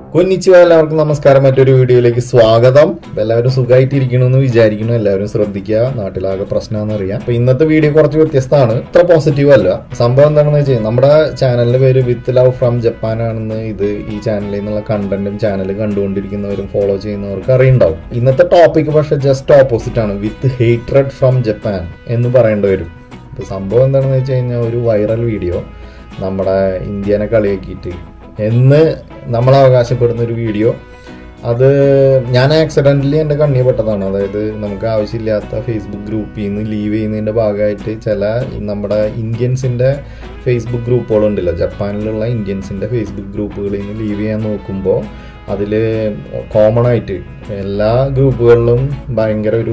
കൊന്നിച്ചു എല്ലാവർക്കും നമസ്കാരം. മറ്റൊരു വീഡിയോയിലേക്ക് സ്വാഗതം. എല്ലാവരും സുഖമായിട്ടിരിക്കണമെന്ന് വിചാരിക്കുന്നു. എല്ലാവരും ശ്രദ്ധിക്കുക, നാട്ടിലാകെ പ്രശ്നമാണെന്ന് അറിയാം. അപ്പൊ ഇന്നത്തെ വീഡിയോ കുറച്ച് വ്യത്യസ്തമാണ്, ഇത്ര പോസിറ്റീവ് അല്ല. സംഭവം എന്താണെന്ന് വെച്ചാൽ നമ്മുടെ ചാനലിന്റെ പേര് വിത്ത് ലവ് ഫ്രം ജപ്പാൻ ആണെന്ന് ഈ ചാനലിൽ നിന്നുള്ള കണ്ടന്റും ചാനൽ കണ്ടുകൊണ്ടിരിക്കുന്നവരും ഫോളോ ചെയ്യുന്നവർക്ക് അറിയുണ്ടാവും. ഇന്നത്തെ ടോപ്പിക് പക്ഷെ ജസ്റ്റ് ഓപ്പോസിറ്റ് ആണ്, വിത്ത് ഹേറ്റ്രഡ് ഫ്രം ജപ്പാൻ എന്ന് പറയേണ്ടി വരും. ഇപ്പൊ സംഭവം എന്താണെന്ന് വെച്ച് കഴിഞ്ഞാൽ ഒരു വൈറൽ വീഡിയോ നമ്മുടെ ഇന്ത്യനെ കളിയാക്കിയിട്ട് എന്ന് നമ്മൾ അവകാശപ്പെടുന്ന ഒരു വീഡിയോ, അത് ഞാൻ ആക്സിഡൻ്റലി എൻ്റെ കണ്ണിൽ പെട്ടതാണ്. അതായത് നമുക്ക് ആവശ്യമില്ലാത്ത ഫേസ്ബുക്ക് ഗ്രൂപ്പിൽ നിന്ന് ലീവ് ചെയ്യുന്നതിൻ്റെ ഭാഗമായിട്ട് ചില നമ്മുടെ ഇന്ത്യൻസിൻ്റെ ഫേസ്ബുക്ക് ഗ്രൂപ്പുകളുണ്ടല്ലോ, ജപ്പാനിലുള്ള ഇന്ത്യൻസിൻ്റെ ഫേസ്ബുക്ക് ഗ്രൂപ്പുകളിൽ നിന്ന് ലീവ് ചെയ്യാൻ നോക്കുമ്പോൾ അതിൽ കോമൺ ആയിട്ട് എല്ലാ ഗ്രൂപ്പുകളിലും ഭയങ്കര ഒരു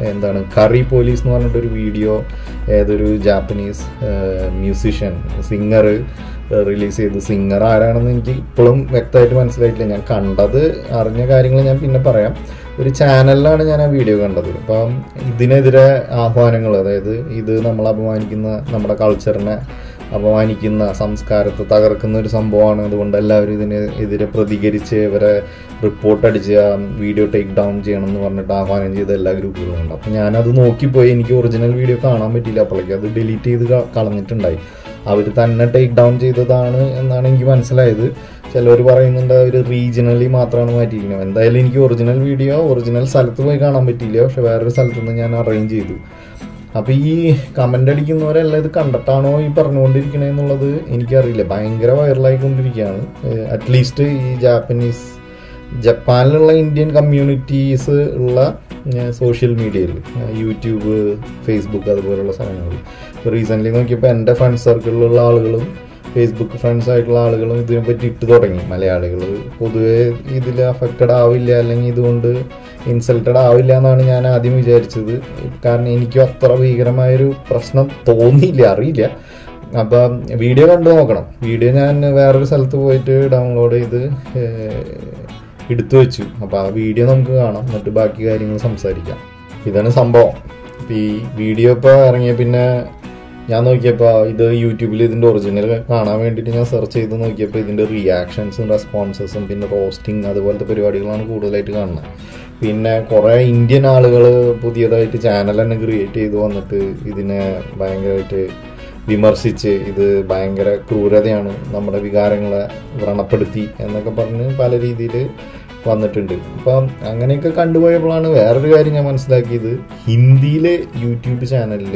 കറി പോലീസ് എന്ന് പറഞ്ഞിട്ടൊരു വീഡിയോ ഏതൊരു ജാപ്പനീസ് മ്യൂസിഷ്യൻ സിംഗർ റിലീസ് ചെയ്തു. സിംഗർ ആരാണെന്ന് എനിക്ക് ഇപ്പോഴും വ്യക്തമായിട്ട് മനസ്സിലായിട്ടില്ല. ഞാൻ അറിഞ്ഞ കാര്യങ്ങൾ ഞാൻ പിന്നെ പറയാം. ഒരു ചാനലിലാണ് ഞാൻ ആ വീഡിയോ കണ്ടത്. അപ്പം ഇതിനെതിരെ ആഹ്വാനങ്ങൾ, അതായത് ഇത് നമ്മൾ അപമാനിക്കുന്ന, നമ്മുടെ കൾച്ചറിനെ അപമാനിക്കുന്ന, സംസ്കാരത്തെ തകർക്കുന്ന ഒരു സംഭവമാണ്. അതുകൊണ്ട് എല്ലാവരും ഇതിനെതിരെ പ്രതികരിച്ച് ഇവരെ റിപ്പോർട്ട് അടിച്ച് വീഡിയോ ടേക്ക് ഡൗൺ ചെയ്യണം എന്ന് പറഞ്ഞിട്ട് ആഹ്വാനം ചെയ്ത എല്ലാ ഗ്രൂപ്പുകളും ഉണ്ട്. അപ്പം ഞാനത് നോക്കിപ്പോയി. എനിക്ക് ഒറിജിനൽ വീഡിയോ കാണാൻ പറ്റിയില്ല. അപ്പോഴേക്കും അത് ഡിലീറ്റ് ചെയ്ത് കളഞ്ഞിട്ടുണ്ടായി. അവർ തന്നെ ടേക്ക് ഡൗൺ ചെയ്തതാണ് എന്നാണ് എനിക്ക് മനസ്സിലായത്. ചിലർ പറയുന്നുണ്ട് അവർ റീജിയണലി മാത്രമാണ് മാറ്റിയിരിക്കുന്നത്. എന്തായാലും എനിക്ക് ഒറിജിനൽ സ്ഥലത്ത് പോയി കാണാൻ പറ്റിയില്ല. പക്ഷെ വേറൊരു സ്ഥലത്ത് നിന്ന് ഞാൻ അറേഞ്ച് ചെയ്തു. അപ്പോൾ ഈ കമൻ്റ് അടിക്കുന്നവരെല്ലാം ഇത് കണ്ടിട്ടാണോ ഈ പറഞ്ഞുകൊണ്ടിരിക്കണേന്നുള്ളത് എനിക്കറിയില്ല. ഭയങ്കര വൈറലായിക്കൊണ്ടിരിക്കുകയാണ്. അറ്റ്ലീസ്റ്റ് ഈ ജപ്പാനിലുള്ള ഇന്ത്യൻ കമ്മ്യൂണിറ്റീസ് ഉള്ള സോഷ്യൽ മീഡിയയിൽ, യൂട്യൂബ്, ഫേസ്ബുക്ക് അതുപോലുള്ള സ്ഥലങ്ങളിൽ റീസെൻ്റ്ലി നോക്കിയപ്പോൾ എൻ്റെ ഫ്രണ്ട്സ് സർക്കിളിലുള്ള ആളുകളും ഫേസ്ബുക്ക് ഫ്രണ്ട്സ് ആയിട്ടുള്ള ആളുകളും ഇതിനെപ്പറ്റി ഇട്ട് തുടങ്ങി. മലയാളികൾ പൊതുവെ ഇതിൽ അഫക്റ്റഡ് ആവില്ല, അല്ലെങ്കിൽ ഇതുകൊണ്ട് ഇൻസൾട്ടഡ് ആവില്ല എന്നാണ് ഞാൻ ആദ്യം വിചാരിച്ചത്. കാരണം എനിക്കും അത്ര ഭീകരമായൊരു പ്രശ്നം തോന്നിയില്ല, അറിയില്ല. അപ്പം വീഡിയോ കണ്ടു നോക്കണം. വീഡിയോ ഞാൻ വേറൊരു സ്ഥലത്ത് പോയിട്ട് ഡൗൺലോഡ് ചെയ്ത് എടുത്തു വെച്ചു. അപ്പോൾ ആ വീഡിയോ നമുക്ക് കാണാം, എന്നിട്ട് ബാക്കി കാര്യങ്ങൾ സംസാരിക്കാം. ഇതാണ് സംഭവം. ഈ വീഡിയോ ഇപ്പോൾ ഇറങ്ങിയ പിന്നെ ഞാൻ നോക്കിയപ്പോൾ ഇത് യൂട്യൂബിൽ ഇതിൻ്റെ ഒറിജിനൽ കാണാൻ വേണ്ടിയിട്ട് ഞാൻ സെർച്ച് ചെയ്ത് നോക്കിയപ്പോൾ ഇതിൻ്റെ റിയാക്ഷൻസും റെസ്പോൺസസും പിന്നെ റോസ്റ്റിംഗ് അതുപോലത്തെ പരിപാടികളാണ് കൂടുതലായിട്ട് കാണുന്നത്. പിന്നെ കുറേ ഇന്ത്യൻ ആളുകൾ പുതിയതായിട്ട് ചാനൽ തന്നെ ക്രിയേറ്റ് ചെയ്ത് വന്നിട്ട് ഇതിനെ ഭയങ്കരമായിട്ട് വിമർശിച്ച് ഇത് ഭയങ്കര ക്രൂരതയാണ്, നമ്മുടെ വികാരങ്ങളെ വ്രണപ്പെടുത്തി എന്നൊക്കെ പറഞ്ഞ് പല രീതിയിൽ വന്നിട്ടുണ്ട്. അപ്പം അങ്ങനെയൊക്കെ കണ്ടുപോയപ്പോഴാണ് വേറൊരു കാര്യം ഞാൻ മനസ്സിലാക്കിയത്. ഹിന്ദിയിൽ യൂട്യൂബ് ചാനലിൽ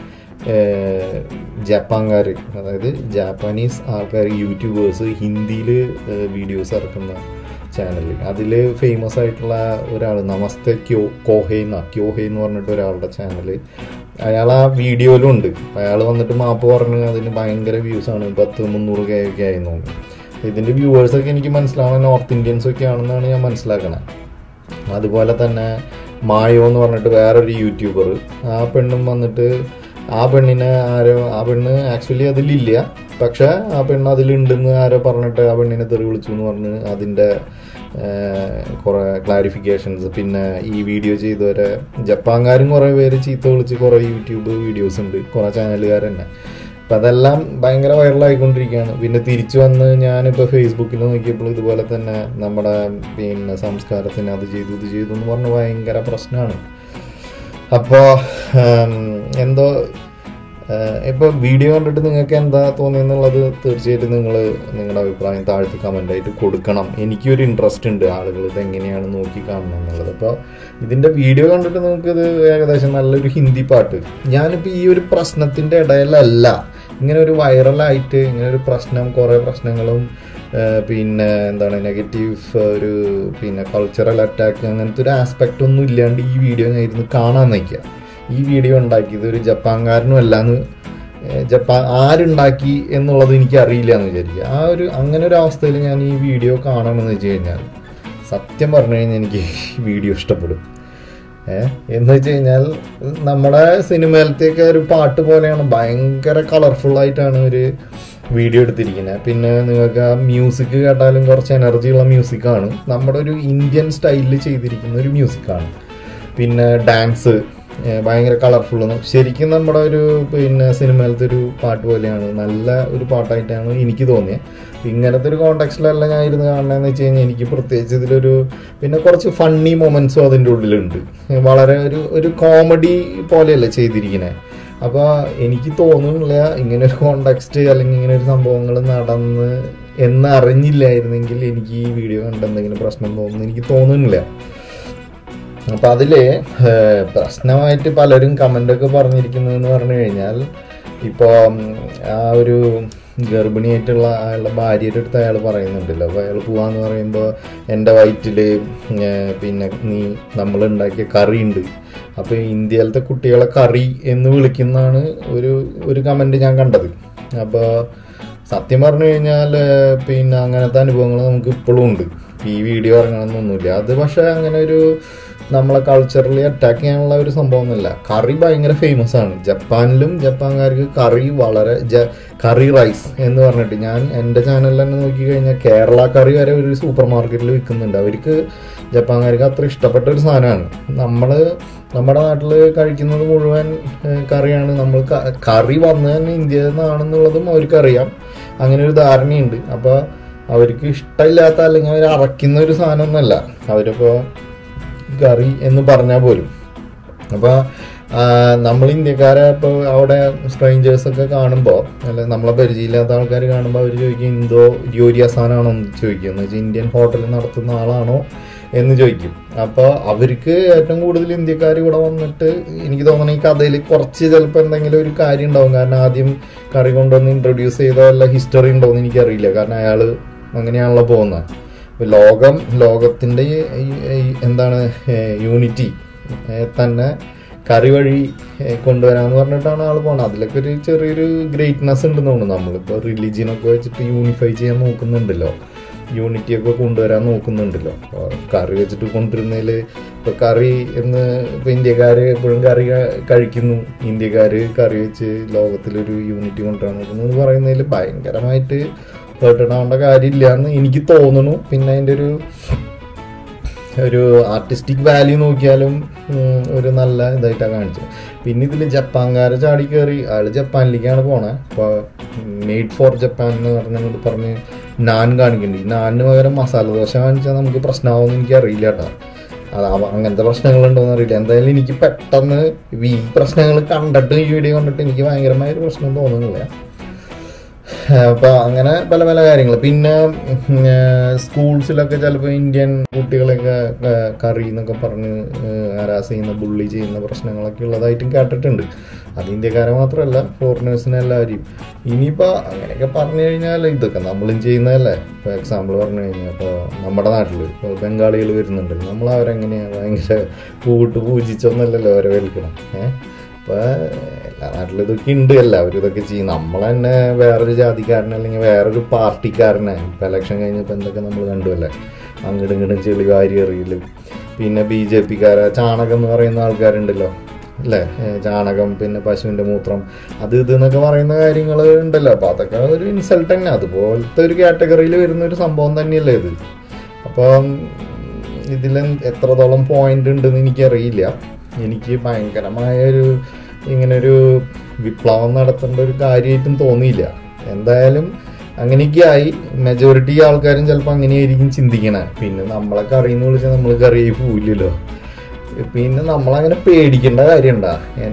ജപ്പാൻകാർ, അതായത് ജാപ്പാനീസ് ആൾക്കാർ, യൂട്യൂബേഴ്സ് ഹിന്ദിയിൽ വീഡിയോസ് ഇറക്കുന്ന ചാനൽ, അതിൽ ഫേമസ് ആയിട്ടുള്ള ഒരാൾ നമസ്തേ ക്യോഹേ എന്ന് പറഞ്ഞിട്ട് ഒരാളുടെ ചാനൽ, അയാൾ ആ വീഡിയോയിലും ഉണ്ട്. അയാൾ വന്നിട്ട് മാപ്പ് പറഞ്ഞ് അതിന് ഭയങ്കര വ്യൂസാണ്, 300K ഒക്കെ ആയി തോന്നുന്നു. ഇതിൻ്റെ വ്യൂവേഴ്സൊക്കെ എനിക്ക് മനസ്സിലാവണം നോർത്ത് ഇന്ത്യൻസൊക്കെ ആണെന്നാണ് ഞാൻ മനസ്സിലാക്കണത്. അതുപോലെ തന്നെ മായോ എന്ന് പറഞ്ഞിട്ട് വേറൊരു യൂട്യൂബർ, ആ പെണ്ണും വന്നിട്ട് ആ പെണ്ണ് ആക്ച്വലി അതിലില്ല, പക്ഷെ ആ പെണ്ണ് അതിലുണ്ടെന്ന് ആരോ പറഞ്ഞിട്ട് ആ പെണ്ണിനെ തെറി വിളിച്ചു എന്ന് പറഞ്ഞ് അതിൻ്റെ കുറേ ക്ലാരിഫിക്കേഷൻസ്, പിന്നെ ഈ വീഡിയോ ചെയ്തവരെ ജപ്പാൻകാരും കുറേ പേര് ചീത്ത വിളിച്ച് കുറേ യൂട്യൂബ് വീഡിയോസ് ഉണ്ട്, കുറേ ചാനലുകാർ തന്നെ. അപ്പം അതെല്ലാം ഭയങ്കര വൈറലായിക്കൊണ്ടിരിക്കുകയാണ്. പിന്നെ തിരിച്ചു വന്ന് ഞാനിപ്പോൾ ഫേസ്ബുക്കിൽ നോക്കിയപ്പോൾ ഇതുപോലെ തന്നെ നമ്മുടെ സംസ്കാരത്തിന് അത് ചെയ്തു എന്ന് പറഞ്ഞ് ഭയങ്കര പ്രശ്നമാണ്. അപ്പോൾ ഇപ്പോൾ വീഡിയോ കണ്ടിട്ട് നിങ്ങൾക്ക് എന്താ തോന്നിയെന്നുള്ളത് തീർച്ചയായിട്ടും നിങ്ങളുടെ അഭിപ്രായം താഴത്ത് കമൻ്റായിട്ട് കൊടുക്കണം. എനിക്കൊരു ഇൻട്രസ്റ്റ് ഉണ്ട് ആളുകൾ ഇതെങ്ങനെയാണ് നോക്കി കാണണം എന്നുള്ളത്. അപ്പോൾ ഇതിൻ്റെ വീഡിയോ കണ്ടിട്ട് നിങ്ങൾക്കിത് ഏകദേശം നല്ലൊരു ഹിന്ദി പാട്ട്, ഞാനിപ്പോൾ ഈ ഒരു പ്രശ്നത്തിൻ്റെ ഇടയിലല്ല, ഇങ്ങനെ ഒരു വൈറലായിട്ട് ഇങ്ങനെ ഒരു പ്രശ്നം, കുറേ പ്രശ്നങ്ങളും പിന്നെ നെഗറ്റീവ് ഒരു കൾച്ചറൽ അറ്റാക്ക് അങ്ങനത്തെ ഒരു ആസ്പെക്റ്റ് ഒന്നും ഇല്ലാണ്ട് ഈ വീഡിയോ ഞാൻ ഇരുന്ന് കാണാൻ നയിക്കുക. ഈ വീഡിയോ ഉണ്ടാക്കിയത് ഒരു ജപ്പാൻകാരനും അല്ലാന്ന്, ആരുണ്ടാക്കി എന്നുള്ളത് എനിക്ക് അറിയില്ല എന്ന് വിചാരിക്കുക. അങ്ങനെ ഒരു അവസ്ഥയിൽ ഞാൻ ഈ വീഡിയോ കാണണമെന്ന് വെച്ച് കഴിഞ്ഞാൽ സത്യം പറഞ്ഞു കഴിഞ്ഞാൽ എനിക്ക് വീഡിയോ ഇഷ്ടപ്പെടും. എന്ന് വെച്ച് കഴിഞ്ഞാൽ നമ്മുടെ സിനിമയിലത്തേക്ക് ഒരു പാട്ട് പോലെയാണ്, ഭയങ്കര കളർഫുള്ളായിട്ടാണ് ഒരു വീഡിയോ എടുത്തിരിക്കുന്നത്. പിന്നെ നിങ്ങൾക്ക് ആ മ്യൂസിക് കേട്ടാലും കുറച്ച് എനർജിയുള്ള മ്യൂസിക്കാണ്, നമ്മുടെ ഒരു ഇന്ത്യൻ സ്റ്റൈലിൽ ചെയ്തിരിക്കുന്ന ഒരു മ്യൂസിക്കാണ്. പിന്നെ ഡാൻസ്, ഭയങ്കര കളർഫുള്ളൊന്നും ശരിക്കും നമ്മുടെ ഒരു പിന്നെ സിനിമയിലത്തെ ഒരു പാട്ട് പോലെയാണ്, നല്ല ഒരു പാട്ടായിട്ടാണ് എനിക്ക് തോന്നിയത്. ഇങ്ങനത്തെ ഒരു കോണ്ടെക്സ്റ്റിലല്ല ഞാൻ ഇരുന്ന് കാണണമെന്ന് വെച്ച് കഴിഞ്ഞാൽ എനിക്ക് പ്രത്യേകിച്ച് ഇതിലൊരു പിന്നെ കുറച്ച് ഫണ്ണി മൊമെൻറ്റ്സും അതിൻ്റെ ഉള്ളിലുണ്ട്. വളരെ ഒരു കോമഡി പോലെയല്ല ചെയ്തിരിക്കുന്നത്. അപ്പോൾ എനിക്ക് തോന്നുന്നില്ല ഇങ്ങനെ ഒരു കോണ്ടെക്സ്റ്റ് അല്ലെങ്കിൽ ഇങ്ങനെ ഒരു സംഭവങ്ങൾ നടന്ന് എന്നറിഞ്ഞില്ലായിരുന്നെങ്കിൽ എനിക്ക് ഈ വീഡിയോ കണ്ടെന്തെങ്കിലും പ്രശ്നം തോന്നുന്നു എനിക്ക് തോന്നുന്നില്ല. അപ്പം അതിൽ പ്രശ്നമായിട്ട് പലരും കമൻ്റൊക്കെ പറഞ്ഞിരിക്കുന്നതെന്ന് പറഞ്ഞു കഴിഞ്ഞാൽ, ഇപ്പോൾ ആ ഒരു ഗർഭിണിയായിട്ടുള്ള അയാളുടെ ഭാര്യയുടെ അടുത്ത് അയാൾ പറയുന്നുണ്ടല്ലോ. അപ്പോൾ അയാൾ പോവാന്ന് പറയുമ്പോൾ എൻ്റെ വയറ്റിൽ പിന്നെ നമ്മളുണ്ടാക്കിയ കറി ഉണ്ട്, അപ്പോൾ ഇന്ത്യയിലത്തെ കുട്ടികളെ കറി എന്ന് വിളിക്കുന്നതാണ് ഒരു കമൻറ്റ് ഞാൻ കണ്ടത്. അപ്പോൾ സത്യം പറഞ്ഞു കഴിഞ്ഞാൽ പിന്നെ അങ്ങനത്തെ അനുഭവങ്ങൾ നമുക്ക് ഇപ്പോഴും ഉണ്ട്. ഈ വീഡിയോ ഇറങ്ങണമെന്നൊന്നുമില്ല അത്. പക്ഷേ അങ്ങനെ ഒരു നമ്മളെ കൾച്ചറലി അറ്റാക്ക് ചെയ്യാനുള്ള ഒരു സംഭവമൊന്നുമില്ല. കറി ഭയങ്കര ഫേമസ് ആണ്. ജപ്പാനിലും ജപ്പാൻകാർക്ക് കറി വളരെ കറി റൈസ് എന്ന് പറഞ്ഞിട്ട് ഞാൻ എൻ്റെ ചാനലിൽ തന്നെ നോക്കിക്കഴിഞ്ഞാൽ കേരള കറി വരെ ഒരു സൂപ്പർ മാർക്കറ്റിൽ വിൽക്കുന്നുണ്ട്. അവർക്ക് ജപ്പാൻകാർക്ക് അത്ര ഇഷ്ടപ്പെട്ട ഒരു സാധനമാണ്. നമ്മുടെ നാട്ടിൽ കഴിക്കുന്നത് മുഴുവൻ കറിയാണ്. നമ്മൾ കറി വന്നത് തന്നെ ഇന്ത്യയിൽ നിന്നാണെന്നുള്ളതും അവർക്കറിയാം. അങ്ങനെ ഒരു ധാരണയുണ്ട്. അപ്പോൾ അവർക്ക് ഇഷ്ടമില്ലാത്ത അല്ലെങ്കിൽ അവർ അറയ്ക്കുന്ന ഒരു സാധനമൊന്നുമല്ല അവരിപ്പോൾ കറി എന്ന് പറഞ്ഞാൽ പോലും. അപ്പോൾ നമ്മൾ ഇന്ത്യക്കാരെ ഇപ്പോൾ അവിടെ സ്ട്രേഞ്ചേഴ്സൊക്കെ കാണുമ്പോൾ അല്ലെങ്കിൽ നമ്മളെ പരിചയമില്ലാത്ത ആൾക്കാർ കാണുമ്പോൾ അവർ ചോദിക്കും എന്തോ യോരിയ സാധനമാണോ എന്ന് ചോദിക്കും. എന്ന് വെച്ചാൽ ഇന്ത്യൻ ഹോട്ടലിൽ നടത്തുന്ന ആളാണോ എന്ന് ചോദിക്കും. അപ്പോൾ അവർക്ക് ഏറ്റവും കൂടുതൽ ഇന്ത്യക്കാർ ഇവിടെ വന്നിട്ട് എനിക്ക് തോന്നുന്നു ഈ കഥയിൽ കുറച്ച് ചിലപ്പോൾ എന്തെങ്കിലും ഒരു കാര്യം ഉണ്ടാവും. കാരണം ആദ്യം കറി കൊണ്ടുവന്ന് ഇൻട്രൊഡ്യൂസ് ചെയ്ത വല്ല ഹിസ്റ്ററി ഉണ്ടോയെന്ന് എനിക്കറിയില്ല. കാരണം അയാൾ അങ്ങനെയാണല്ലോ പോകുന്നത്. ലോകത്തിൻ്റെ എന്താണ് യൂണിറ്റി തന്നെ കറി വഴി കൊണ്ടുവരാമെന്ന് പറഞ്ഞിട്ടാണ് ആൾ പോകുന്നത്. അതിലൊക്കെ ഒരു ചെറിയൊരു ഗ്രേറ്റ്നെസ് ഉണ്ടെന്ന് തോന്നുന്നു. നമ്മളിപ്പോൾ റിലീജിയനൊക്കെ വെച്ചിട്ട് യൂണിഫൈ ചെയ്യാൻ നോക്കുന്നുണ്ടല്ലോ, യൂണിറ്റിയൊക്കെ കൊണ്ടുവരാൻ നോക്കുന്നുണ്ടല്ലോ. കറി വെച്ചിട്ട് കൊണ്ടുവരുന്നതിൽ ഇപ്പോൾ കറി ഇപ്പോൾ ഇന്ത്യക്കാർ എപ്പോഴും കറി കഴിക്കുന്നു, ഇന്ത്യക്കാർ കറി വെച്ച് ലോകത്തിലൊരു യൂണിറ്റി കൊണ്ടുവരാൻ നോക്കുന്നു എന്ന് പറയുന്നതിൽ ഭയങ്കരമായിട്ട് കേട്ടിടാവേണ്ട കാര്യമില്ല എന്ന് എനിക്ക് തോന്നുന്നു. പിന്നെ അതിൻ്റെ ഒരു ആർട്ടിസ്റ്റിക് വാല്യൂ നോക്കിയാലും ഒരു നല്ല ഇതായിട്ടാണ് കാണിച്ചത്. പിന്നെ ഇതിൽ ജപ്പാൻകാരെ ചാടി കയറി അയാൾ ജപ്പാനിലേക്കാണ് പോണേ. അപ്പോൾ മെയ്ഡ് ഫോർ ജപ്പാൻ എന്ന് പറഞ്ഞ് നാൻ കാണിക്കുന്നുണ്ട്. ഈ നാനിന് പകരം മസാല ദോശ കാണിച്ചാൽ നമുക്ക് പ്രശ്നമാവുമെന്ന് എനിക്കറിയില്ല കേട്ടോ. അങ്ങനത്തെ പ്രശ്നങ്ങളുണ്ടോയെന്ന് അറിയില്ല. എന്തായാലും എനിക്ക് പെട്ടെന്ന് ഈ പ്രശ്നങ്ങൾ കണ്ടിട്ട് ഈ വീഡിയോ കണ്ടിട്ട് എനിക്ക് ഭയങ്കരമായൊരു പ്രശ്നം തോന്നുന്നില്ല. അപ്പോൾ അങ്ങനെ പല പല കാര്യങ്ങൾ. പിന്നെ സ്കൂൾസിലൊക്കെ ചിലപ്പോൾ ഇന്ത്യൻ കുട്ടികളെയൊക്കെ കറി എന്നൊക്കെ പറഞ്ഞ് ഹരാസ് ചെയ്യുന്ന ബുള്ളി ചെയ്യുന്ന പ്രശ്നങ്ങളൊക്കെ ഉള്ളതായിട്ടും കേട്ടിട്ടുണ്ട്. അത് ഇന്ത്യക്കാരെ മാത്രമല്ല ഫോറിനേഴ്സിനെ എല്ലാവരെയും. ഇനിയിപ്പോൾ അങ്ങനെയൊക്കെ പറഞ്ഞു കഴിഞ്ഞാൽ ഇതൊക്കെ നമ്മളും ചെയ്യുന്നതല്ലേ. ഇപ്പോൾ എക്സാമ്പിൾ പറഞ്ഞു കഴിഞ്ഞാൽ ഇപ്പോൾ നമ്മുടെ നാട്ടിൽ ഇപ്പോൾ ബംഗാളികൾ വരുന്നുണ്ടല്ലോ, നമ്മൾ അവരെങ്ങനെയാണ് ഭയങ്കര പൂജിച്ചൊന്നല്ലല്ലോ അവരെ വിൽക്കണം. അപ്പോൾ എല്ലാ നാട്ടിലും ഇതൊക്കെ ഉണ്ട്, എല്ലാവരും ഇതൊക്കെ ചെയ്യും. നമ്മൾ തന്നെ വേറൊരു ജാതിക്കാരനെ അല്ലെങ്കിൽ വേറൊരു പാർട്ടിക്കാരനെ ഇപ്പോൾ ഇലക്ഷൻ കഴിഞ്ഞപ്പോൾ എന്തൊക്കെ നമ്മൾ കണ്ടുവല്ലേ, അങ്ങോട്ടും ഇങ്ങോട്ടും ചെളി വാരി എറിയലും. പിന്നെ BJP-കാരെ ചാണകം എന്ന് പറയുന്ന ആൾക്കാരുണ്ടല്ലോ അല്ലേ, ചാണകം പിന്നെ പശുവിൻ്റെ മൂത്രം അത് ഇതെന്നൊക്കെ പറയുന്ന കാര്യങ്ങൾ ഉണ്ടല്ലോ. അപ്പോൾ അതൊക്കെ ഒരു ഇൻസൾട്ട് തന്നെ, അതുപോലത്തെ ഒരു കാറ്റഗറിയിൽ വരുന്ന ഒരു സംഭവം തന്നെയല്ലേ ഇത്. അപ്പം ഇതിൽ എത്രത്തോളം പോയിന്റ് ഉണ്ടെന്ന് എനിക്കറിയില്ല. എനിക്ക് ഭയങ്കരമായൊരു ഇങ്ങനൊരു വിപ്ലവം നടത്തേണ്ട ഒരു കാര്യമായിട്ടും തോന്നിയില്ല. എന്തായാലും അങ്ങനെയൊക്കെയായി. മെജോറിറ്റി ആൾക്കാരും ചിലപ്പോൾ അങ്ങനെയായിരിക്കും ചിന്തിക്കണേ. പിന്നെ നമ്മളൊക്കെ അറിയുന്ന വിളിച്ചാൽ നമ്മൾ കറിയായി പോവില്ലല്ലോ. പിന്നെ നമ്മളങ്ങനെ പേടിക്കേണ്ട കാര്യമുണ്ടാ.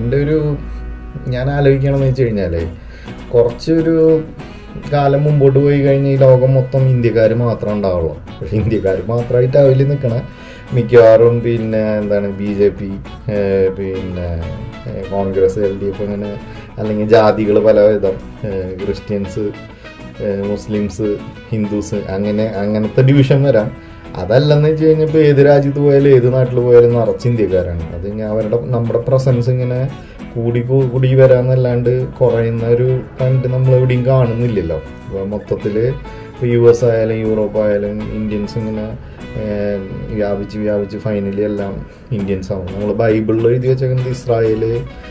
ഞാൻ ആലോചിക്കണമെന്ന് വെച്ച് കഴിഞ്ഞാൽ കുറച്ചൊരു കാലം മുമ്പോട്ട് പോയി കഴിഞ്ഞാൽ ഈ ലോകം മൊത്തം ഇന്ത്യക്കാർ മാത്രമേ ഉണ്ടാവുള്ളൂ. പക്ഷെ ഇന്ത്യക്കാർ മാത്രമായിട്ട് അവരിൽ നിൽക്കണേ മിക്കവാറും പിന്നെ എന്താണ് BJP പിന്നെ കോൺഗ്രസ് LDF അങ്ങനെ അല്ലെങ്കിൽ ജാതികൾ പലവിധം ക്രിസ്ത്യൻസ് മുസ്ലിംസ് ഹിന്ദുസ് അങ്ങനത്തെ ഡിവിഷൻ വരാം. അതല്ലെന്ന് വെച്ച് കഴിഞ്ഞാൽ ഇപ്പോൾ ഏത് രാജ്യത്ത് പോയാലും ഏത് നാട്ടിൽ പോയാലും നിറച്ച് ഇന്ത്യക്കാരാണ്. അത് നമ്മുടെ പ്രസൻസ് ഇങ്ങനെ കൂടി വരാമെന്നല്ലാണ്ട് കുറയുന്ന ഒരു ട്രെൻഡ് നമ്മൾ എവിടെയും കാണുന്നില്ലല്ലോ. അപ്പോൾ മൊത്തത്തിൽ ഇപ്പോൾ US ആയാലും യൂറോപ്പ് ആയാലും ഇന്ത്യൻസ് ഇങ്ങനെ വ്യാപിച്ച് ഫൈനലി എല്ലാം ഇന്ത്യൻസ് ആവും. നമ്മൾ ബൈബിളിൽ എഴുതി വെച്ചേക്കുന്നത് ഇസ്രായേൽ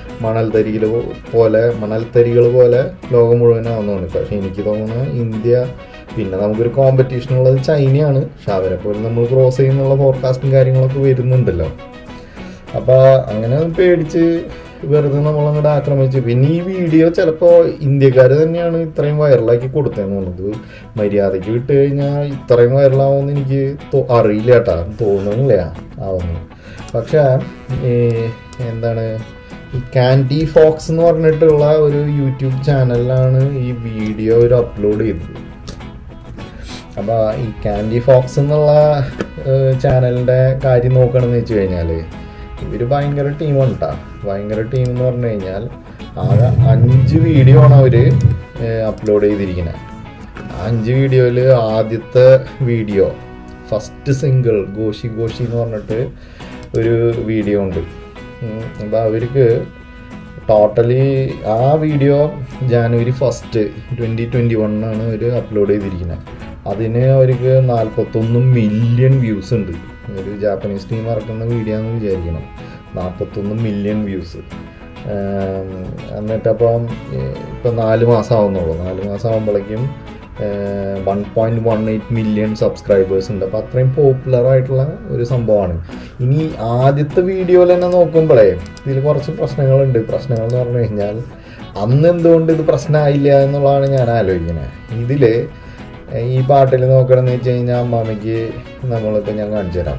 മണൽത്തരികൾ പോലെ ലോകം മുഴുവനാവുന്നതാണ്. പക്ഷെ എനിക്ക് തോന്നുന്നത് ഇന്ത്യ, പിന്നെ നമുക്കൊരു കോമ്പറ്റീഷൻ ഉള്ളത് ചൈനയാണ്. പക്ഷെ അവരെ പോലെ നമ്മൾ ക്രോസ് ചെയ്യുന്നുള്ള ഫോർകാസ്റ്റും കാര്യങ്ങളൊക്കെ വരുന്നുണ്ടല്ലോ. അപ്പോൾ അങ്ങനെ പേടിച്ച് വെറുതെ നമ്മളങ്ങോട്ട് ആക്രമിച്ചു. പിന്നെ ഈ വീഡിയോ ചിലപ്പോൾ ഇന്ത്യക്കാർ തന്നെയാണ് ഇത്രയും വൈറലാക്കി കൊടുത്തതെന്ന് തോന്നുന്നത്. മര്യാദയ്ക്ക് വിട്ട് കഴിഞ്ഞാൽ ഇത്രയും വൈറലാവുമെന്ന് എനിക്ക് അറിയില്ല കേട്ടാ, തോന്നുന്നില്ല ആവുന്നു. പക്ഷേ എന്താണ് ഈ കാൻഡി ഫോക്സ് എന്ന് പറഞ്ഞിട്ടുള്ള ഒരു യൂട്യൂബ് ചാനലിലാണ് ഈ വീഡിയോ ഒരു അപ്ലോഡ് ചെയ്തത്. അപ്പോൾ ഈ കാൻഡി ഫോക്സ് എന്നുള്ള ചാനലിൻ്റെ കാര്യം നോക്കണമെന്ന് വെച്ച് കഴിഞ്ഞാൽ ഇവർ ഭയങ്കര ടീമാണ് കേട്ടോ. ഭയങ്കര ടീം എന്ന് പറഞ്ഞു കഴിഞ്ഞാൽ ആകെ 5 വീഡിയോ ആണ് അവർ അപ്ലോഡ് ചെയ്തിരിക്കുന്നത്. 5 വീഡിയോയിൽ ആദ്യത്തെ വീഡിയോ ഫസ്റ്റ് സിംഗിൾ ഗോഷി ഗോഷി എന്ന് പറഞ്ഞിട്ട് ഒരു വീഡിയോ ഉണ്ട്. അപ്പോൾ അവർക്ക് ടോട്ടലി ആ വീഡിയോ ജാനുവരി 1, 2021 അവർ അപ്ലോഡ് ചെയ്തിരിക്കുന്നത്. അതിന് അവർക്ക് 41 മില്യൺ വ്യൂസ് ഉണ്ട്. ഒരു ജാപ്പനീസ് ടീം ഇറക്കുന്ന വീഡിയോ എന്ന് വിചാരിക്കണം. 41 മില്യൺ വ്യൂസ്. എന്നിട്ടപ്പം ഇപ്പം 4 മാസം ആവുന്നുള്ളൂ. 4 മാസം ആകുമ്പോഴേക്കും 1.18 മില്യൺ സബ്സ്ക്രൈബേഴ്സ് ഉണ്ട്. അപ്പോൾ അത്രയും പോപ്പുലർ ആയിട്ടുള്ള ഒരു സംഭവമാണ്. ഇനി ആദ്യത്തെ വീഡിയോയിൽ തന്നെ നോക്കുമ്പോഴേ ഇതിൽ കുറച്ച് പ്രശ്നങ്ങളുണ്ട്. പ്രശ്നങ്ങൾ എന്ന് പറഞ്ഞു കഴിഞ്ഞാൽ അന്ന് എന്തുകൊണ്ട് ഇത് പ്രശ്നമായില്ല എന്നുള്ളതാണ് ഞാൻ ആലോചിക്കുന്നത്. ഇതിൽ ഈ പാട്ടിൽ നോക്കണമെന്ന് വെച്ച് കഴിഞ്ഞാൽ അമ്മാമ്മയ്ക്ക് നമ്മളിപ്പോൾ ഞാൻ കാണിച്ചു തരാം.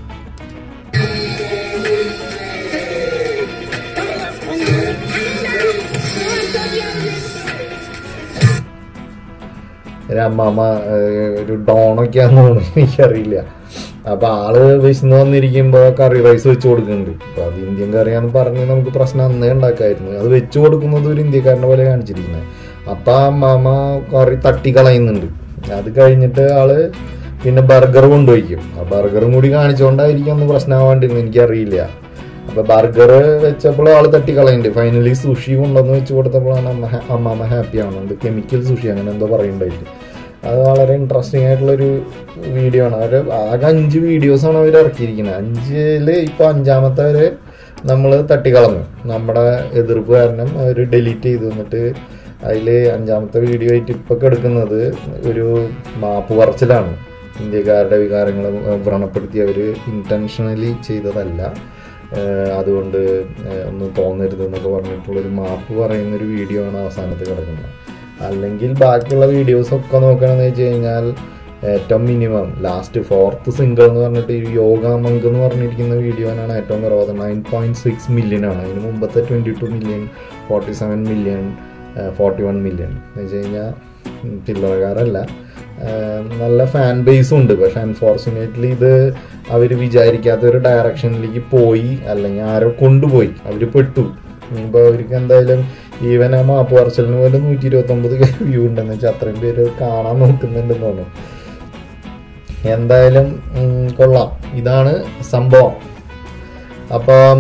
അമ്മാമ്മ ഒരു ഡോണൊക്കെയാന്ന് തോന്നുന്നു, എനിക്കറിയില്ല. അപ്പോൾ ആള് വിശന്ന് വന്നിരിക്കുമ്പോൾ കറി റൈസ് വെച്ച് കൊടുക്കുന്നുണ്ട്. അപ്പോൾ അത് ഇന്ത്യൻ കറിയാന്ന് പറഞ്ഞ് നമുക്ക് പ്രശ്നം അന്നേ ഉണ്ടാക്കായിരുന്നു. അത് വെച്ച് കൊടുക്കുന്നത് ഒരു ഇന്ത്യക്കാരൻ്റെ പോലെ കാണിച്ചിരിക്കുന്നത്. അപ്പം അമ്മാമ്മ കറി തട്ടിക്കളയുന്നുണ്ട്. അത് കഴിഞ്ഞിട്ട് ആള് പിന്നെ ബർഗർ കൊണ്ടുപോയിക്കും. ആ ബർഗറും കൂടി കാണിച്ചുകൊണ്ടായിരിക്കും ഒന്ന് പ്രശ്നമാവാണ്ടിരുന്നു, എനിക്കറിയില്ല. അപ്പോൾ ബർഗർ വെച്ചപ്പോൾ ആൾ തട്ടിക്കളയുന്നുണ്ട്. ഫൈനലി സുഷി കൊണ്ടുവന്ന് വെച്ച് കൊടുത്തപ്പോഴാണ് അമ്മാമ്മ ഹാപ്പി ആവുന്നുണ്ട്. കെമിക്കൽ സുഷി അങ്ങനെ എന്തോ പറയുന്നുണ്ടായിട്ട്. അത് വളരെ ഇൻട്രസ്റ്റിംഗ് ആയിട്ടുള്ളൊരു വീഡിയോ ആണ്. അവർ ആകെ 5 വീഡിയോസാണ് അവർ ഇറക്കിയിരിക്കുന്നത്. 5-ൽ ഇപ്പോൾ 5-ാമത്തെ വരെ നമ്മൾ തട്ടിക്കളഞ്ഞു. നമ്മുടെ എതിർപ്പ് കാരണം അവർ ഡിലീറ്റ് ചെയ്ത് തന്നിട്ട് അതിൽ 5-ാമത്തെ വീഡിയോ ആയിട്ട് ഇപ്പോൾ എടുക്കുന്നത് ഒരു മാപ്പ് പറച്ചിലാണ്. ഇന്ത്യക്കാരുടെ വികാരങ്ങൾ വ്രണപ്പെടുത്തി അവർ ഇൻറ്റൻഷനലി ചെയ്തതല്ല, അതുകൊണ്ട് ഒന്നും തോന്നരുതെന്നൊക്കെ പറഞ്ഞിട്ടുള്ളൊരു മാപ്പ് പറയുന്നൊരു വീഡിയോ ആണ് അവസാനത്ത് കിടക്കുന്നത്. അല്ലെങ്കിൽ ബാക്കിയുള്ള വീഡിയോസൊക്കെ നോക്കുകയാണെന്ന് വെച്ച് കഴിഞ്ഞാൽ ഏറ്റവും മിനിമം ലാസ്റ്റ് 4th സിംഗിൾ എന്ന് പറഞ്ഞിട്ട് യോഗ മങ്ക് എന്ന് പറഞ്ഞിരിക്കുന്ന വീഡിയോനാണ് ഏറ്റവും കുറവ്. 9.6 മില്യൺ ആണ്. അതിന് മുമ്പത്തെ 22 മില്യൺ, 47 മില്യൺ, 41 മില്യൺ എന്ന് വെച്ച് കഴിഞ്ഞാൽ ചില്ലറക്കാരല്ല. നല്ല ഫാൻ ബേസും ഉണ്ട്. പക്ഷെ അൺഫോർച്ചുനേറ്റ്ലി ഇത് അവർ വിചാരിക്കാത്ത ഒരു ഡയറക്ഷനിലേക്ക് പോയി, അല്ലെങ്കിൽ ആരോ കൊണ്ടുപോയി, അവർ പെട്ടു. ഇപ്പോൾ അവർക്ക് എന്തായാലും ഈവൻ ആ മാപ്പ് പറച്ചിലിന് പോലെ 129 വ്യൂ ഉണ്ടെന്ന് വെച്ചാൽ അത്രയും പേര് കാണാൻ നോക്കുന്നുണ്ടെന്ന് തോന്നുന്നു. എന്തായാലും കൊള്ളാം, ഇതാണ് സംഭവം. അപ്പം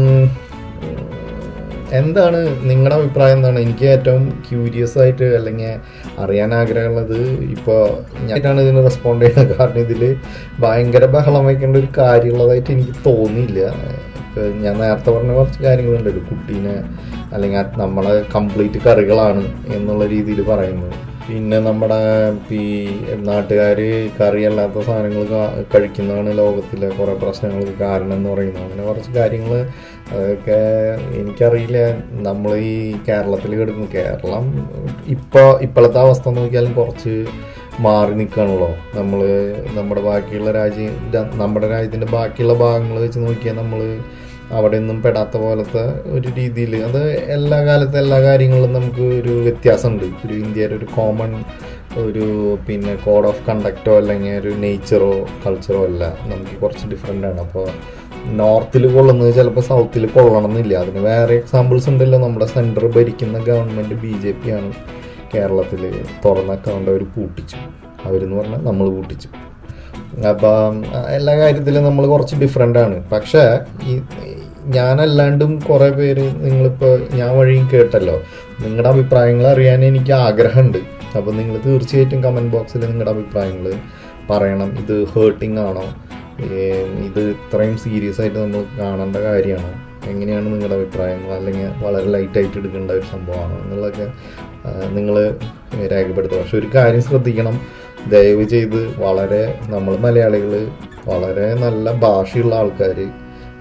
എന്താണ് നിങ്ങളുടെ അഭിപ്രായം? എന്താണ്? എനിക്ക് ഏറ്റവും ക്യൂരിയസ് ആയിട്ട് അല്ലെങ്കിൽ അറിയാൻ ആഗ്രഹമുള്ളത്, ഇപ്പോൾ ഞാനാണ് ഇതിന് റെസ്പോണ്ട് ചെയ്യുന്നത്. കാരണം ഇതിൽ ഭയങ്കര ബഹളം വയ്ക്കേണ്ട ഒരു കാര്യമുള്ളതായിട്ട് എനിക്ക് തോന്നിയില്ല. ഞാൻ നേരത്തെ പറഞ്ഞ കുറച്ച് കാര്യങ്ങളുണ്ടല്ലോ, കുട്ടീനെ അല്ലെങ്കിൽ നമ്മളെ കംപ്ലീറ്റ് കറികളാണ് എന്നുള്ള രീതിയിൽ പറയുന്നത്. പിന്നെ നമ്മുടെ ഈ നാട്ടുകാർ കറിയല്ലാത്ത സാധനങ്ങൾ കഴിക്കുന്നതാണ് ലോകത്തിലെ കുറേ പ്രശ്നങ്ങൾക്ക് കാരണം എന്ന് പറയുന്നത്. അങ്ങനെ കുറച്ച് കാര്യങ്ങൾ അതൊക്കെ എനിക്കറിയില്ല. നമ്മൾ ഈ കേരളത്തിൽ കിടക്കുന്നു. കേരളം ഇപ്പോഴത്തെ അവസ്ഥ നോക്കിയാലും കുറച്ച് മാറി നിൽക്കുകയാണല്ലോ. നമ്മുടെ ബാക്കിയുള്ള നമ്മുടെ രാജ്യത്തിൻ്റെ ബാക്കിയുള്ള ഭാഗങ്ങൾ വെച്ച് നോക്കിയാൽ നമ്മൾ അവിടെ ഒന്നും പെടാത്ത പോലത്തെ ഒരു രീതിയിൽ, അത് എല്ലാ കാലത്തും എല്ലാ കാര്യങ്ങളിലും നമുക്ക് ഒരു വ്യത്യാസമുണ്ട്. ഒരു ഇന്ത്യയുടെ ഒരു കോമൺ ഒരു പിന്നെ കോഡ് ഓഫ് കണ്ടക്റ്റോ അല്ലെങ്കിൽ ഒരു നേച്ചറോ കൾച്ചറോ അല്ല, നമുക്ക് കുറച്ച് ഡിഫറെൻ്റ് ആണ്. അപ്പോൾ നോർത്തിൽ കൊള്ളുന്നത് ചിലപ്പോൾ സൗത്തിൽ കൊള്ളണം എന്നില്ല. അതിന് വേറെ എക്സാമ്പിൾസ് ഉണ്ടല്ലോ. നമ്മുടെ സെൻറ്റർ ഭരിക്കുന്ന ഗവൺമെൻറ് BJP ആണ്. കേരളത്തിൽ തുറന്ന അക്കൗണ്ട് അവർ പൂട്ടിച്ചു. അവരെന്ന് പറഞ്ഞാൽ നമ്മൾ പൂട്ടിച്ചു. അപ്പം എല്ലാ കാര്യത്തിലും നമ്മൾ കുറച്ച് ഡിഫറെൻ്റ് ആണ്. പക്ഷേ ഞാനല്ലാണ്ടും കുറേ പേര് നിങ്ങളിപ്പോൾ ഞാൻ വഴിയും കേട്ടല്ലോ, നിങ്ങളുടെ അഭിപ്രായങ്ങൾ അറിയാൻ എനിക്ക് ആഗ്രഹമുണ്ട്. അപ്പോൾ നിങ്ങൾ തീർച്ചയായിട്ടും കമൻറ്റ് ബോക്സിൽ നിങ്ങളുടെ അഭിപ്രായങ്ങൾ പറയണം. ഇത് ഹേർട്ടിംഗ് ആണോ, ഇത് ഇത്രയും സീരിയസ് ആയിട്ട് നമ്മൾ കാണേണ്ട കാര്യമാണോ, എങ്ങനെയാണ് നിങ്ങളുടെ അഭിപ്രായങ്ങൾ, അല്ലെങ്കിൽ വളരെ ലൈറ്റായിട്ട് എടുക്കേണ്ട ഒരു സംഭവമാണോ എന്നുള്ളതൊക്കെ നിങ്ങൾ രേഖപ്പെടുത്തുക. പക്ഷെ ഒരു കാര്യം ശ്രദ്ധിക്കണം, ദയവ് ചെയ്ത് വളരെ നമ്മൾ മലയാളികൾ വളരെ നല്ല ഭാഷയുള്ള ആൾക്കാർ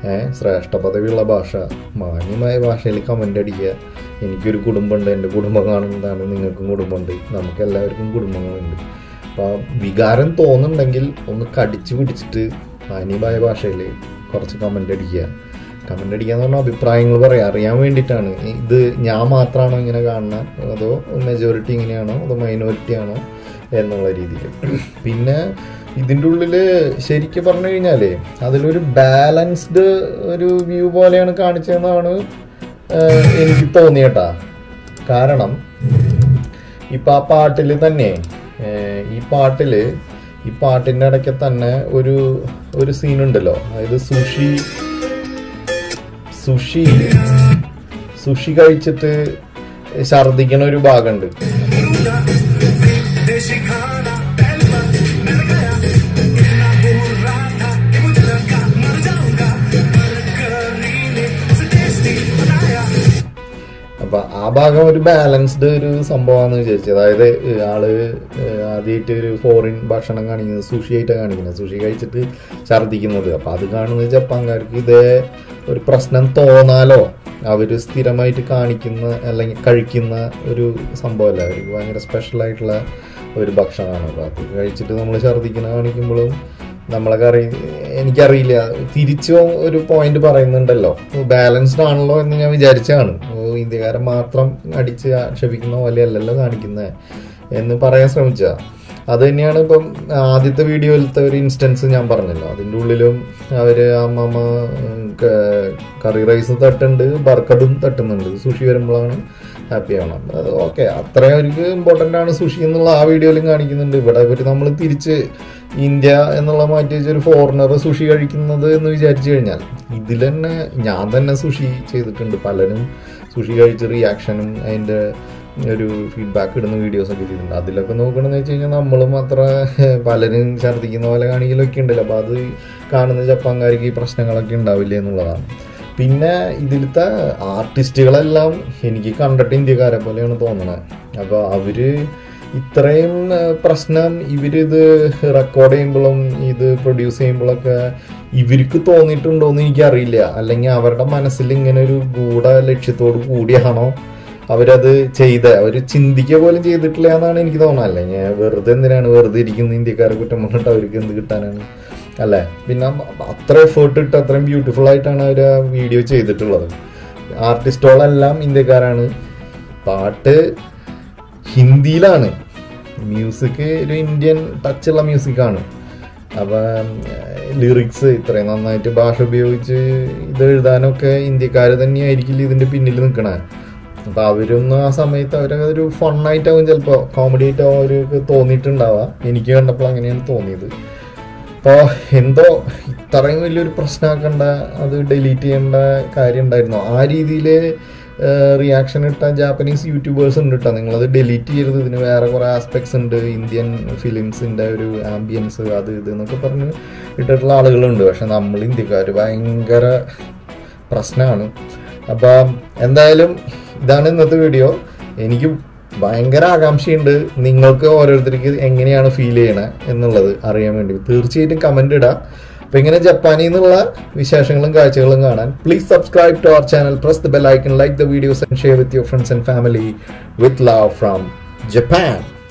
ശ്രേഷ്ഠ പദവിയുള്ള ഭാഷ, മാന്യമായ ഭാഷയിൽ കമൻ്റ് അടിക്കുക. എനിക്കൊരു കുടുംബമുണ്ട്, എൻ്റെ കുടുംബം കാണുന്നതാണ്, നിങ്ങൾക്കും കുടുംബമുണ്ട്, നമുക്കെല്ലാവർക്കും കുടുംബങ്ങളുണ്ട്. അപ്പോൾ വികാരം തോന്നുന്നുണ്ടെങ്കിൽ ഒന്ന് കടിച്ചു പിടിച്ചിട്ട് മാന്യമായ ഭാഷയിൽ കുറച്ച് കമൻ്റ് അടിക്കുക. കമൻ്റ് അടിക്കുക എന്ന് പറഞ്ഞാൽ അഭിപ്രായങ്ങൾ പറയാം, അറിയാൻ വേണ്ടിയിട്ടാണ്. ഇത് ഞാൻ മാത്രമാണോ ഇങ്ങനെ കാണുന്നത്, അതോ മെജോറിറ്റി ഇങ്ങനെയാണോ, അതോ മൈനോറിറ്റി ആണോ എന്നുള്ള രീതിയിൽ. പിന്നെ ഇതിൻ്റെ ഉള്ളിൽ ശരിക്കും പറഞ്ഞു കഴിഞ്ഞാൽ അതിലൊരു ബാലൻസ്ഡ് ഒരു വ്യൂ പോലെയാണ് കാണിച്ചതെന്നാണ് എനിക്ക് തോന്നിയേട്ടാ. കാരണം ഇപ്പം ആ പാട്ടിൽ തന്നെ ഈ പാട്ടിൻ്റെ ഇടയ്ക്ക് തന്നെ ഒരു സീനുണ്ടല്ലോ, അതായത് സുഷി കഴിച്ചിട്ട് ഛർദിക്കണ ഒരു ഭാഗമുണ്ട്. അപ്പൊ ആ ഭാഗം ഒരു ബാലൻസ്ഡ് ഒരു സംഭവമാണെന്ന് വിചാരിച്ചത്. അതായത് ആള് ആദ്യമായിട്ട് ഒരു ഫോറിൻ ഭക്ഷണം കാണിക്കുന്നത് സുഷിയായിട്ടാണ് കാണിക്കുന്നത്, സുഷി കഴിച്ചിട്ട് ഛർദിക്കുന്നത്. അപ്പൊ അത് കാണുന്നത് ജപ്പാൻകാർക്ക് ഇതേ ഒരു പ്രശ്നം തോന്നാലോ, അവര് സ്ഥിരമായിട്ട് കാണിക്കുന്ന അല്ലെങ്കിൽ കഴിക്കുന്ന ഒരു സംഭവമല്ല, അവർക്ക് ഭയങ്കര സ്പെഷ്യലായിട്ടുള്ള ഒരു ഭക്ഷണമാണ്. അപ്പോൾ അത് കഴിച്ചിട്ട് നമ്മൾ ഛർദിക്കുന്ന കാണിക്കുമ്പോഴും നമ്മളൊക്കെ എനിക്കറിയില്ല, തിരിച്ചു ഒരു പോയിന്റ് പറയുന്നുണ്ടല്ലോ, ബാലൻസ്ഡ് ആണല്ലോ എന്ന് ഞാൻ വിചാരിച്ചാണ്. ഇന്ത്യക്കാരൻ മാത്രം അടിച്ച് ആക്ഷേപിക്കുന്ന പോലെയല്ലല്ലോ കാണിക്കുന്നത് എന്ന് പറയാൻ ശ്രമിച്ച. അത് തന്നെയാണ് ഇപ്പം ആദ്യത്തെ വീഡിയോയിലത്തെ ഒരു ഇൻസ്റ്റൻസ് ഞാൻ പറഞ്ഞല്ലോ, അതിൻ്റെ ഉള്ളിലും അവര് അമ്മമ്മ കറി റൈസ് തട്ടുണ്ട്, ബർക്കഡും തട്ടുന്നുണ്ട്. സുഷി വരുമ്പോഴാണ് ഹാപ്പി ആവണം. അത് ഓക്കെ, അത്രയും അവർക്ക് ഇമ്പോർട്ടൻ്റ് ആണ് സുഷി എന്നുള്ള ആ വീഡിയോയിലും കാണിക്കുന്നുണ്ട്. ഇവിടെ ഇവര് നമ്മൾ തിരിച്ച് ഇന്ത്യ എന്നുള്ള മാറ്റി വെച്ചൊരു ഫോറിനർ സുഷി കഴിക്കുന്നത് എന്ന് വിചാരിച്ചു കഴിഞ്ഞാൽ, ഇതിൽ തന്നെ ഞാൻ തന്നെ സുഷി ചെയ്തിട്ടുണ്ട്. പലരും സുഷി കഴിച്ച് റിയാക്ഷനും അതിൻ്റെ ഒരു ഫീഡ്ബാക്ക് ഇടുന്ന വീഡിയോസൊക്കെ ചെയ്തിട്ടുണ്ട്. അതിലൊക്കെ നോക്കണമെന്ന് വെച്ച് കഴിഞ്ഞാൽ നമ്മളും അത്ര പലരും ഛർദ്ദിക്കുന്ന പോലെ കാണിക്കലൊക്കെ ഉണ്ടല്ലോ. അപ്പോൾ അത് കാണുന്ന ജപ്പാൻകാർക്ക് ഈ പ്രശ്നങ്ങളൊക്കെ ഉണ്ടാവില്ല എന്നുള്ളതാണ്. പിന്നെ ഇതിലത്തെ ആർട്ടിസ്റ്റുകളെല്ലാം എനിക്ക് കണ്ടിട്ട് ഇന്ത്യക്കാരെ പോലെയാണ് തോന്നണത്. അപ്പോൾ അവര് ഇത്രയും പ്രശ്നം ഇവരിത് റെക്കോർഡ് ചെയ്യുമ്പോഴും ഇത് പ്രൊഡ്യൂസ് ചെയ്യുമ്പോഴൊക്കെ ഇവർക്ക് തോന്നിയിട്ടുണ്ടോയെന്ന് എനിക്കറിയില്ല. അല്ലെങ്കിൽ അവരുടെ മനസ്സിൽ ഇങ്ങനെ ഒരു ഗൂഢ ലക്ഷ്യത്തോട് കൂടിയാണോ അവരത് അവർ ചിന്തിക്കുക പോലും ചെയ്തിട്ടില്ല എന്നാണ് എനിക്ക് തോന്നുന്നത്. അല്ലെങ്കിൽ വെറുതെ എന്തിനാണ് വെറുതെ ഇരിക്കുന്ന ഇന്ത്യക്കാരെ കുറ്റം പറഞ്ഞിട്ട് അവർക്ക് എന്ത് കിട്ടാനാണ് അല്ലേ? പിന്നെ അത്ര എഫേർട്ട് ഇട്ട് അത്രയും ബ്യൂട്ടിഫുൾ ആയിട്ടാണ് അവർ ആ വീഡിയോ ചെയ്തിട്ടുള്ളത്. ആർട്ടിസ്റ്റുകളെല്ലാം ഇന്ത്യക്കാരാണ്, പാട്ട് ഹിന്ദിയിലാണ്, മ്യൂസിക് ഒരു ഇന്ത്യൻ ടച്ചുള്ള മ്യൂസിക്കാണ്. അപ്പം ലിറിക്സ് ഇത്രയും നന്നായിട്ട് ഭാഷ ഉപയോഗിച്ച് ഇത് എഴുതാനൊക്കെ ഇന്ത്യക്കാർ തന്നെയായിരിക്കില്ല ഇതിൻ്റെ പിന്നിൽ നിൽക്കണേ. അപ്പോൾ അവരൊന്നും ആ സമയത്ത് അവരൊരു ഫണ്ണായിട്ടാവും, ചിലപ്പോൾ കോമഡി ആയിട്ടാവും അവർക്ക് തോന്നിയിട്ടുണ്ടാവുക. എനിക്ക് കണ്ടപ്പോൾ അങ്ങനെയാണ് തോന്നിയത്. അപ്പോൾ എന്തോ ഇത്രയും വലിയൊരു പ്രശ്നമാക്കേണ്ട, അത് ഡിലീറ്റ് ചെയ്യേണ്ട കാര്യം ഉണ്ടായിരുന്നോ? ആ രീതിയിൽ റിയാക്ഷൻ ഇട്ട ജാപ്പനീസ് യൂട്യൂബേഴ്സ് ഉണ്ട് കേട്ടോ. നിങ്ങളത് ഡിലീറ്റ് ചെയ്യരുത്, ഇതിന് വേറെ കുറേ ആസ്പെക്ട്സ് ഉണ്ട്, ഇന്ത്യൻ ഫിലിംസിൻ്റെ ഒരു ആംബിയൻസ് അത് ഇത് എന്നൊക്കെ പറഞ്ഞ് ഇട്ടിട്ടുള്ള ആളുകളുണ്ട്. പക്ഷെ നമ്മൾ ഇന്ത്യക്കാർ ഭയങ്കര പ്രശ്നമാണ്. അപ്പം എന്തായാലും ഇതാണ് ഇന്നത്തെ വീഡിയോ. എനിക്ക് ഭയങ്കര ആകാംക്ഷയുണ്ട് നിങ്ങൾക്ക് ഓരോരുത്തർക്ക് എങ്ങനെയാണ് ഫീൽ ചെയ്യണത് എന്നുള്ളത് അറിയാൻ വേണ്ടി. തീർച്ചയായിട്ടും കമൻ്റ് ഇടാം. അപ്പോൾ ഇങ്ങനെ ജപ്പാനിൽ നിന്നുള്ള വിശേഷങ്ങളും കാഴ്ചകളും കാണാൻ please subscribe to our channel, press the bell icon, like the videos and share with your friends and family. With love from Japan.